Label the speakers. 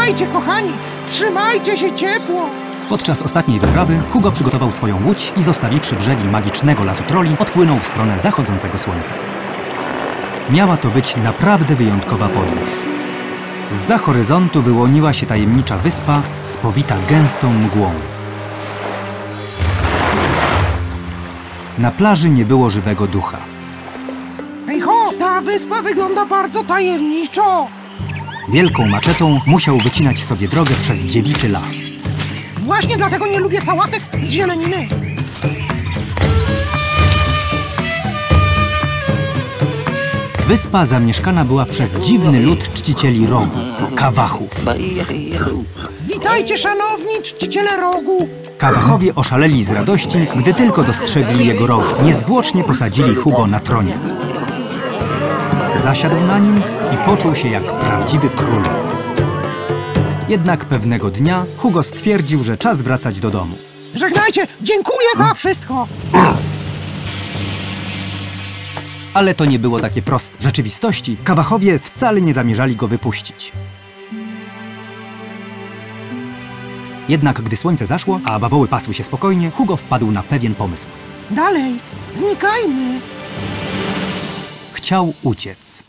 Speaker 1: Dawajcie, kochani, trzymajcie się ciepło.
Speaker 2: Podczas ostatniej wyprawy Hugo przygotował swoją łódź i zostawiwszy brzegi magicznego lasu troli, odpłynął w stronę zachodzącego słońca. Miała to być naprawdę wyjątkowa podróż. Zza horyzontu wyłoniła się tajemnicza wyspa, spowita gęstą mgłą. Na plaży nie było żywego ducha.
Speaker 1: Hej ho, ta wyspa wygląda bardzo tajemniczo.
Speaker 2: Wielką maczetą musiał wycinać sobie drogę przez dziewiczy las.
Speaker 1: Właśnie dlatego nie lubię sałatek z zieleniny.
Speaker 2: Wyspa zamieszkana była przez dziwny lud czcicieli rogu, kawachów.
Speaker 1: Witajcie, szanowni czciciele rogu.
Speaker 2: Kawachowie oszaleli z radości, gdy tylko dostrzegli jego rog. Niezwłocznie posadzili Hugo na tronie. Zasiadł na nim i poczuł się jak prawdziwy król. Jednak pewnego dnia Hugo stwierdził, że czas wracać do domu.
Speaker 1: Żegnajcie, dziękuję za wszystko.
Speaker 2: Ale to nie było takie proste. W rzeczywistości kawachowie wcale nie zamierzali go wypuścić. Jednak gdy słońce zaszło, a bawoły pasły się spokojnie, Hugo wpadł na pewien pomysł.
Speaker 1: Dalej, znikajmy.
Speaker 2: Chciał uciec.